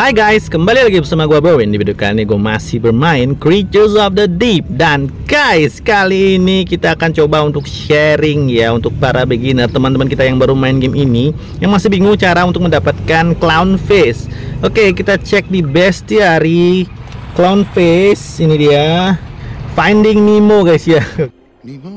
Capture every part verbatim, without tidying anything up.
Hai guys, kembali lagi bersama gue Bowen. Di video kali ini gue masih bermain Creatures of the Deep. Dan guys, kali ini kita akan coba untuk sharing ya, untuk para beginner, teman-teman kita yang baru main game ini, yang masih bingung cara untuk mendapatkan Clownfish. Oke, kita cek di bestiary Clownfish. Ini dia, Finding Nemo guys ya. Nemo?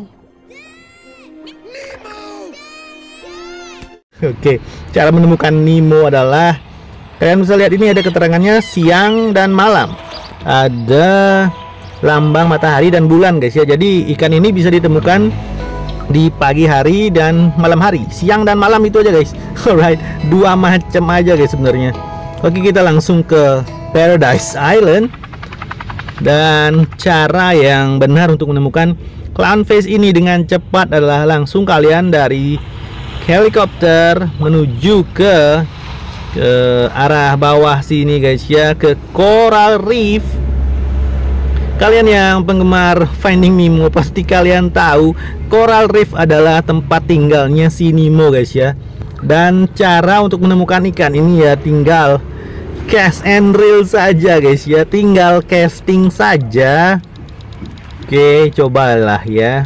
Oke, cara menemukan Nemo adalah kalian bisa lihat ini ada keterangannya siang dan malam. Ada lambang matahari dan bulan guys ya. Jadi ikan ini bisa ditemukan di pagi hari dan malam hari. Siang dan malam itu aja guys. Alright, dua macam aja guys sebenarnya. Oke, kita langsung ke Paradise Island. Dan cara yang benar untuk menemukan Clownfish ini dengan cepat adalah langsung kalian dari helikopter menuju ke ke arah bawah sini guys ya, ke Coral Reef. Kalian yang penggemar Finding Nemo pasti kalian tahu Coral Reef adalah tempat tinggalnya si Nemo guys ya. Dan cara untuk menemukan ikan ini ya tinggal cast and reel saja guys ya, tinggal casting saja. Oke, cobalah ya.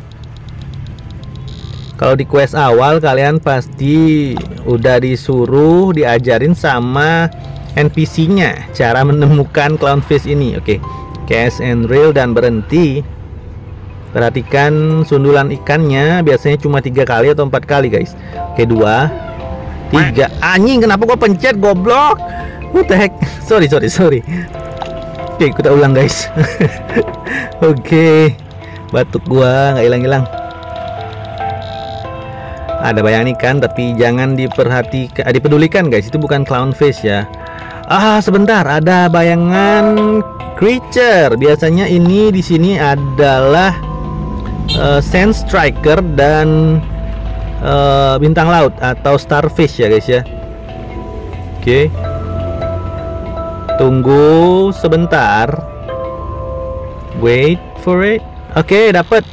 Kalau di quest awal kalian pasti udah disuruh diajarin sama N P C-nya cara menemukan Clownfish ini. Oke, cast and reel dan berhenti. Perhatikan sundulan ikannya, biasanya cuma tiga kali atau empat kali guys. Oke, dua, tiga. Anjing, kenapa gua pencet goblok? What the heck? Sorry, sorry, sorry. Oke, kita ulang guys. Oke, batuk gua nggak hilang-hilang. Ada bayangan ikan tapi jangan diperhatikan, dipedulikan guys, itu bukan Clownfish ya. Ah, sebentar, ada bayangan creature. Biasanya ini di sini adalah uh, sand striker dan uh, bintang laut atau starfish ya guys ya. Oke. Tunggu sebentar. Wait for it. Oke, dapat.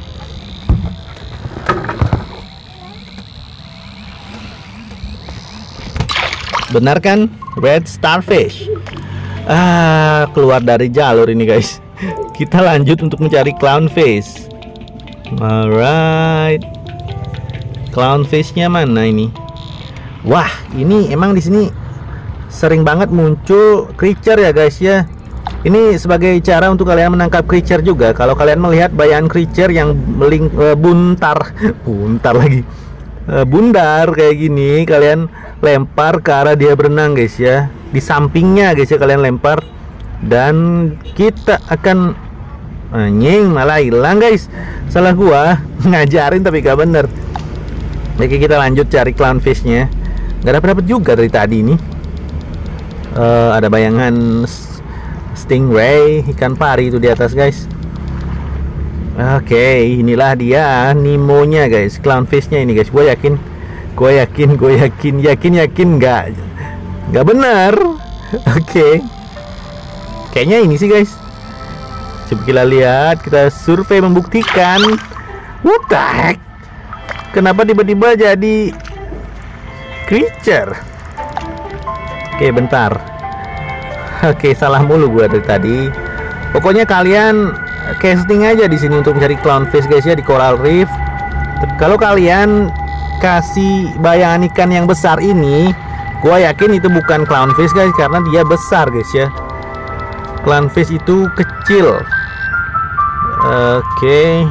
Benar kan? Red starfish. Ah, keluar dari jalur ini guys. Kita lanjut untuk mencari Clownfish. Alright. Clownfishnya mana ini? Wah, ini emang di sini sering banget muncul creature ya guys ya. Ini sebagai cara untuk kalian menangkap creature juga. Kalau kalian melihat bayangan creature yang meling, uh, buntar, buntar lagi, uh, bundar kayak gini, kalian lempar ke arah dia berenang guys ya, di sampingnya guys ya, kalian lempar dan kita akan anjing, malah hilang guys. Salah gua ngajarin tapi gak bener. Oke, kita lanjut cari Clownfishnya. Gak dapet dapet juga dari tadi nih. Uh, ada bayangan stingray, ikan pari itu di atas guys. Oke, inilah dia Nemonya guys, Clownfishnya ini guys. Gue yakin Gue yakin, gue yakin, yakin, yakin nggak, nggak benar. Oke, okay. Kayaknya ini sih guys. Coba kita lihat, kita survei membuktikan. What the heck? Kenapa tiba-tiba jadi creature? Oke, okay, bentar. Oke, okay, salah mulu gue dari tadi. Pokoknya kalian casting aja di sini untuk mencari Clownfish guys ya, di Coral Reef. Kalau kalian kasih bayangan ikan yang besar ini, gua yakin itu bukan Clownfish guys, karena dia besar guys ya. Clownfish itu kecil. Oke, okay.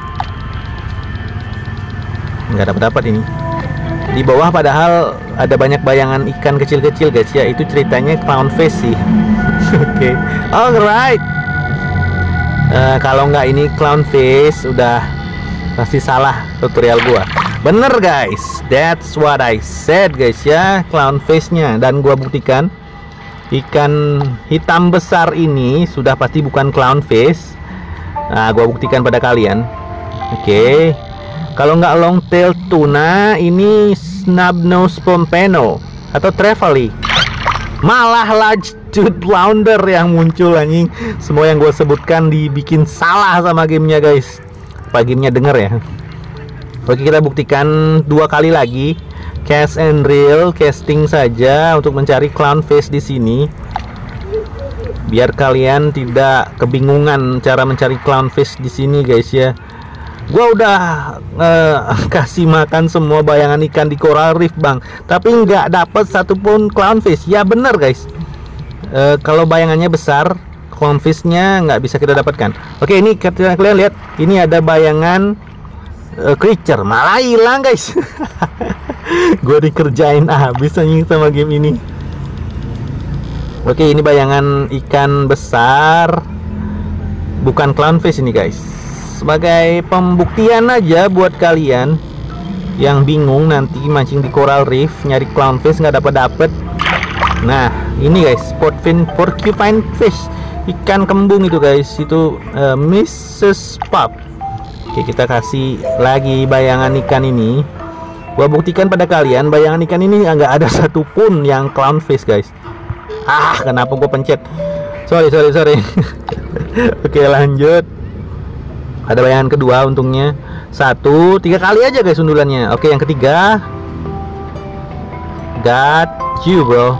Nggak dapat dapat ini. Di bawah padahal ada banyak bayangan ikan kecil-kecil guys ya. Itu ceritanya Clownfish sih. Oke, okay. Alright. Uh, kalau nggak ini Clownfish, udah pasti salah tutorial gua. Bener guys, that's what I said guys ya, Clownfishnya. Dan gua buktikan ikan hitam besar ini sudah pasti bukan Clownfish. Nah, gua buktikan pada kalian. Oke, okay. Kalau nggak longtail tuna, ini snubnose pompano atau trevally. Malah large-tooth flounder yang muncul anjing. Semua yang gua sebutkan dibikin salah sama gamenya guys. Apa gamenya denger ya? Oke, kita buktikan dua kali lagi. Cast and reel, casting saja untuk mencari Clownfish di sini. biar kalian tidak kebingungan cara mencari clownfish di sini guys ya. Gua udah uh, kasih makan semua bayangan ikan di coral reef bang, tapi nggak dapet satupun clownfish. Ya bener guys, uh, kalau bayangannya besar, clownfishnya nggak bisa kita dapatkan. Oke, ini kalian lihat, ini ada bayangan uh, creature, malah hilang guys. Gue dikerjain habis anjing sama game ini. Oke, ini bayangan ikan besar, bukan clownfish ini guys. Sebagai pembuktian aja buat kalian yang bingung nanti mancing di coral reef nyari clownfish nggak dapat dapet. Nah ini guys, sportfin porcupine fish, ikan kembung itu guys, itu uh, missus Pup. Oke, kita kasih lagi bayangan ikan ini. Gua buktikan pada kalian, bayangan ikan ini nggak ada satupun yang clownfish guys. Ah, kenapa gua pencet? Sorry sorry sorry. Oke, lanjut. Ada bayangan kedua, untungnya satu, tiga kali aja guys sundulannya. Oke, yang ketiga, got you bro.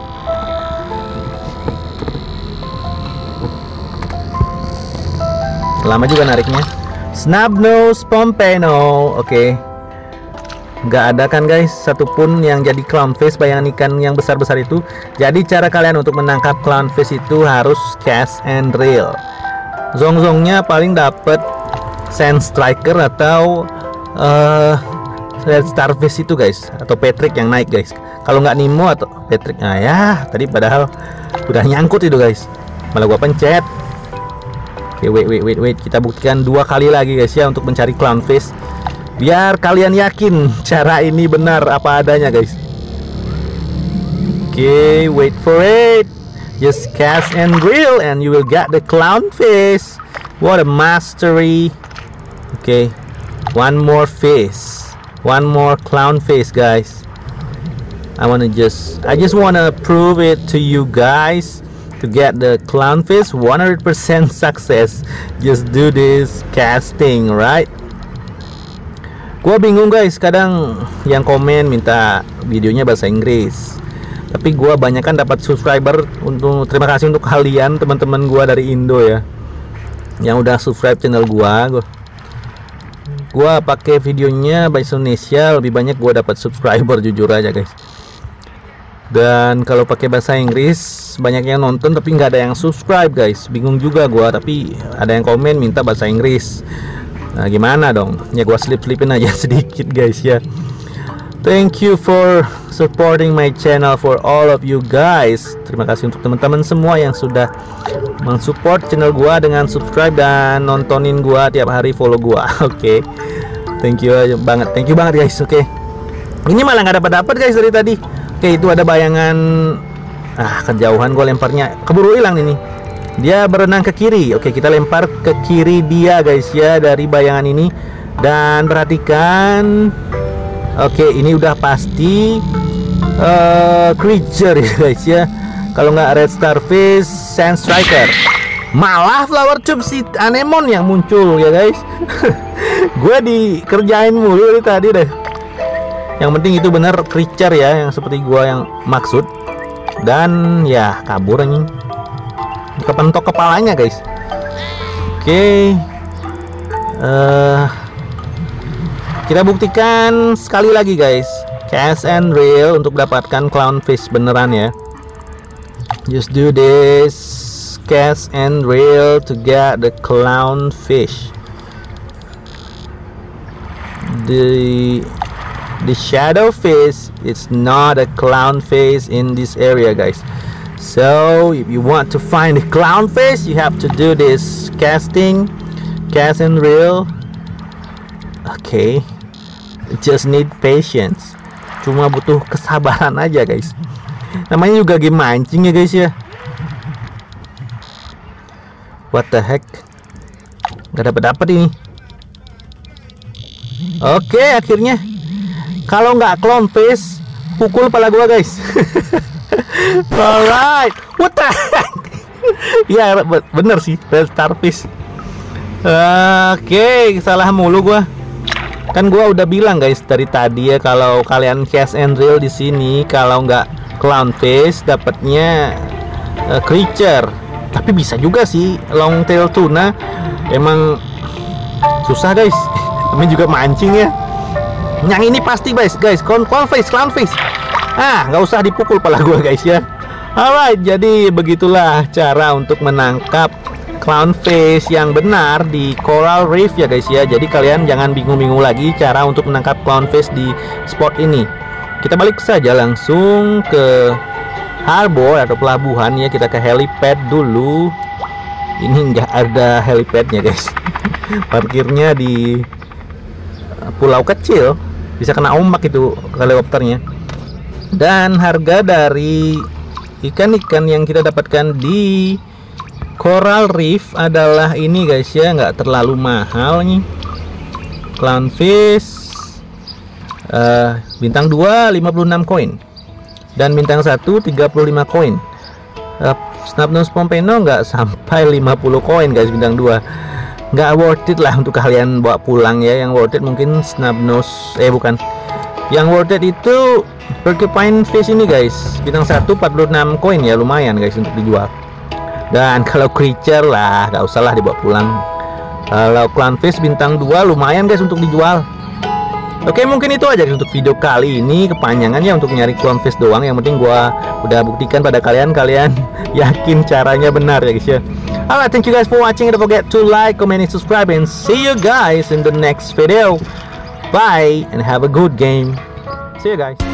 Lama juga nariknya. Snubnose pompano. Oke, nggak ada kan guys satupun yang jadi clownfish, bayangan ikan yang besar-besar itu. Jadi cara kalian untuk menangkap clownfish itu harus cast and reel. Zong-zongnya paling dapet sand striker atau uh, red starfish itu guys, atau Patrick yang naik guys. Kalau nggak Nemo atau Patrick, nah ya tadi padahal udah nyangkut itu guys, malah gua pencet. Oke, wait wait wait wait, kita buktikan dua kali lagi guys ya untuk mencari clownfish, biar kalian yakin cara ini benar apa adanya guys. Oke, wait for it, just cast and reel and you will get the clownfish. What a mastery. Okay, one more fish, one more clownfish guys. I wanna just I just wanna prove it to you guys to get the clownfish one hundred percent success. Just do this casting, right? Gua bingung guys, kadang yang komen minta videonya bahasa Inggris, tapi gua banyak kan dapat subscriber. Untuk terima kasih untuk kalian teman-teman gua dari Indo ya yang udah subscribe channel gua. Gua Gua pakai videonya bahasa Indonesia, lebih banyak gua dapat subscriber, jujur aja guys. Dan kalau pakai bahasa Inggris banyak yang nonton tapi nggak ada yang subscribe guys. Bingung juga gua, tapi ada yang komen minta bahasa Inggris. Nah gimana dong? Ya gua slip-slipin aja sedikit guys ya. Thank you for supporting my channel, for all of you guys. Terima kasih untuk teman-teman semua yang sudah mensupport channel gua dengan subscribe dan nontonin gua tiap hari, follow gua. Oke, okay. Thank you banget, thank you banget guys. Oke, okay. Ini malah nggak dapat dapat guys dari tadi. Oke, okay, itu ada bayangan. Ah, kejauhan gua lemparnya, keburu hilang ini. Dia berenang ke kiri. Oke, okay, kita lempar ke kiri dia guys ya dari bayangan ini. Dan perhatikan. Oke, okay, ini udah pasti uh, creature ya guys ya. Kalau nggak red starfish, sand striker, malah flower tube si anemon yang muncul ya guys. Gue dikerjain mulu dari tadi deh. Yang penting itu bener creature ya, yang seperti gue yang maksud. Dan ya kabur anjing, kepentok kepalanya guys. Oke, okay. uh, kita buktikan sekali lagi guys, cast and reel untuk dapatkan clownfish beneran ya. Just do this, cast and reel to get the clownfish. The the shadow fish, it's not a clownfish in this area guys. So if you want to find the clownfish, you have to do this casting, cast and reel. Okay, just need patience, cuma butuh kesabaran aja guys. Namanya juga game mancing ya guys ya. What the heck, nggak dapat dapat ini. Oke, akhirnya. Kalau nggak clownfish, pukul kepala gua guys. Alright, what the heck. Ya bener sih, red starfish. Oke, salah mulu gua. Kan gua udah bilang guys dari tadi ya, kalau kalian cast and reel di sini, kalau nggak clownfish dapatnya uh, creature. Tapi bisa juga sih long tail tuna. Emang susah guys. Kami juga mancing ya. Yang ini pasti guys, guys, clownfish, clownfish. Ah, nggak usah dipukul pala gua guys ya. Alright, jadi begitulah cara untuk menangkap clownfish yang benar di coral reef ya guys ya. Jadi kalian jangan bingung-bingung lagi cara untuk menangkap clownfish di spot ini. Kita balik saja langsung ke harbor atau pelabuhan ya. Kita ke helipad dulu. Ini nggak ada helipadnya guys. Parkirnya di pulau kecil, bisa kena ombak itu helikopternya. Dan harga dari ikan-ikan yang kita dapatkan di coral reef adalah ini guys ya, nggak terlalu mahal nih. Clownfish uh, bintang dua lima puluh enam koin dan bintang satu tiga puluh lima koin. uh, Snubnose pompano nggak sampai lima puluh koin guys, bintang dua. Nggak worth it lah untuk kalian bawa pulang ya. Yang worth it mungkin snubnose, eh bukan, yang worth it itu porcupine fish ini guys, bintang satu empat puluh enam koin ya, lumayan guys untuk dijual. Dan kalau creature lah nggak usah lah dibawa pulang. Kalau clownfish bintang dua lumayan guys untuk dijual. Oke, mungkin itu aja untuk video kali ini. Kepanjangannya untuk nyari clownfish doang. Yang penting gua udah buktikan pada kalian, kalian yakin caranya benar ya guys ya. Alright, thank you guys for watching. Don't forget to like, comment, and subscribe, and see you guys in the next video. Bye and have a good game. See you guys.